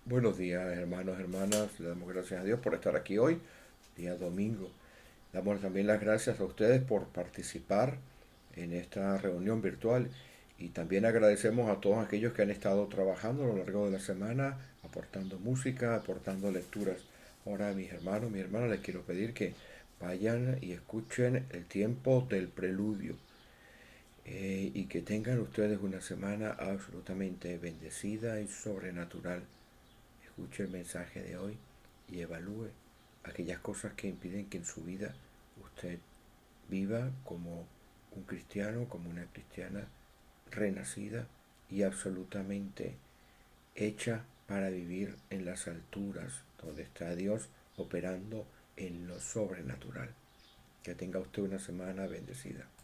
Buenos días, hermanos, hermanas. Le damos gracias a Dios por estar aquí hoy, día domingo. Damos también las gracias a ustedes por participar en esta reunión virtual y también agradecemos a todos aquellos que han estado trabajando a lo largo de la semana, aportando música, aportando lecturas. Ahora, mis hermanos, mi hermana, les quiero pedir que vayan y escuchen el tiempo del preludio y que tengan ustedes una semana absolutamente bendecida y sobrenatural. Escuche el mensaje de hoy y evalúe aquellas cosas que impiden que en su vida usted viva como un cristiano, como una cristiana renacida y absolutamente hecha para vivir en las alturas, donde está Dios operando en lo sobrenatural. Que tenga usted una semana bendecida.